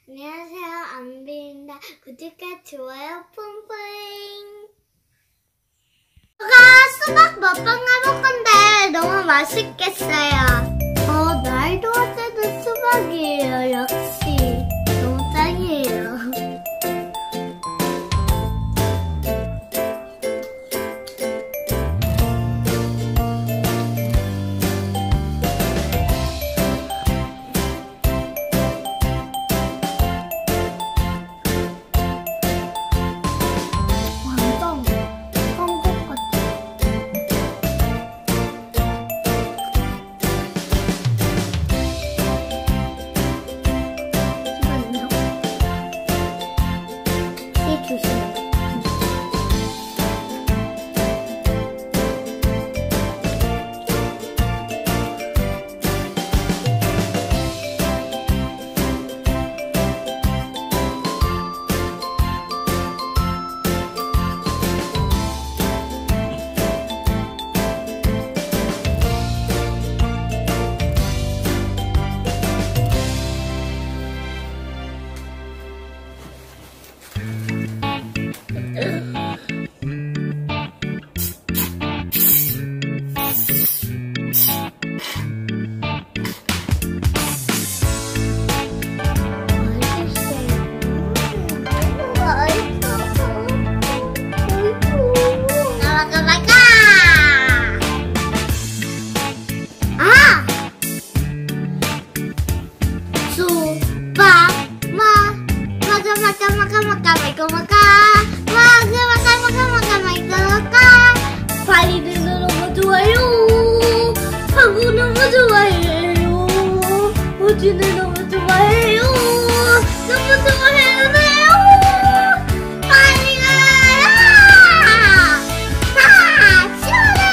안녕하세요, 안비입니다. 구독과 좋아요 뿡뿡. 수박 먹방 해볼 건데 너무 맛있겠어요. 날 도울 때도 수박이에요. 역시 너무 짱이에요. 과일은 너무 좋아요. 하고 너무 좋아해요. 오지는 너무 좋아해요. 너무 좋아해요. 빨리 가요. 시원해.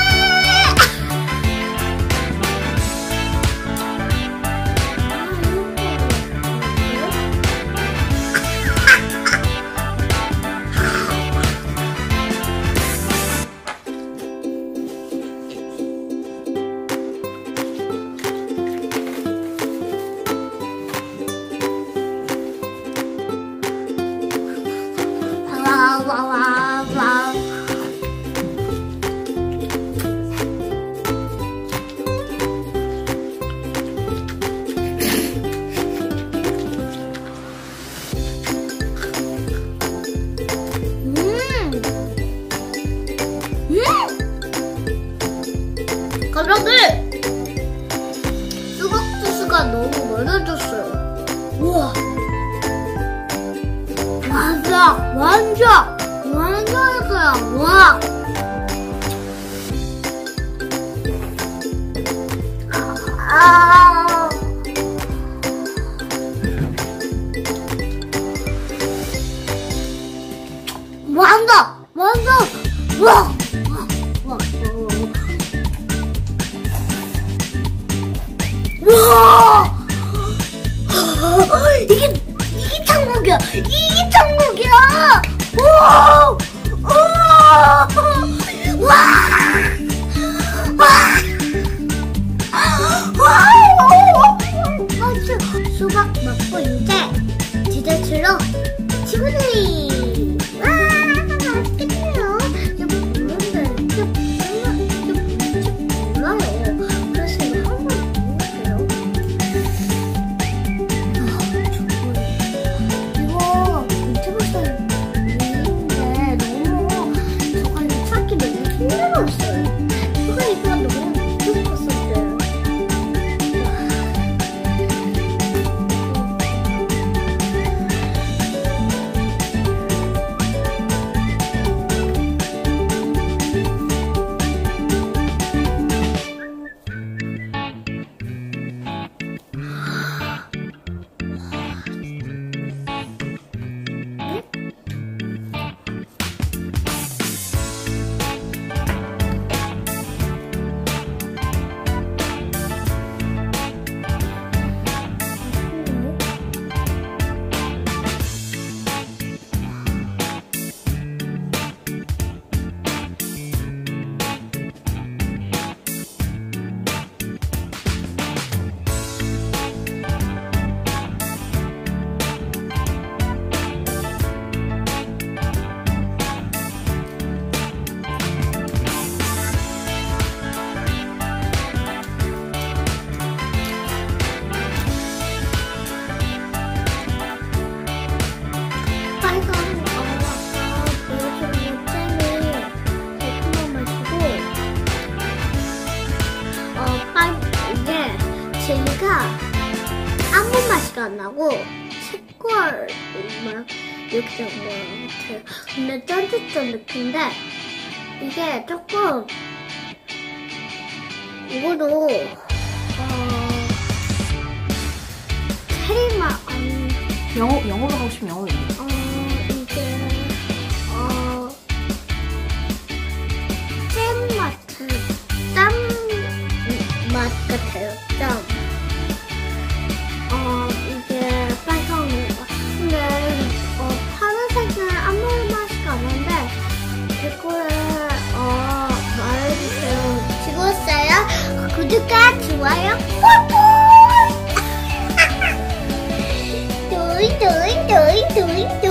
와와와와. 가볍게 수박 주스가 너무 많아졌어요. 우와. 완전했어요. 와. 완전. 와. 와. 이게 천국이야. 이게 천국이야. 와! 와! 와! 수박 먹고 이제 디저트로 치고들이. 와! 맛있겠네요. 여러분 모르는데 몰라요. 그래서 이거 한 번 먹을게요. 이거 유튜브에서 맛도 안 나고 색깔 막 이렇게 된 것 같아요. 근데 쫀득쫀득한데 이게 조금 이거도 체리 맛 영어로 하고 싶으면 영어로 얘기해. 이게 짠맛 같아요. 짠. 이게 빨강인 거. 근데 파란색은 아무 맛이 안 나는데 댓글에 말해주세요. 즐거웠어요? 구독과 좋아요 꾹꾹. 도잉 도잉 도잉 도잉 도잉.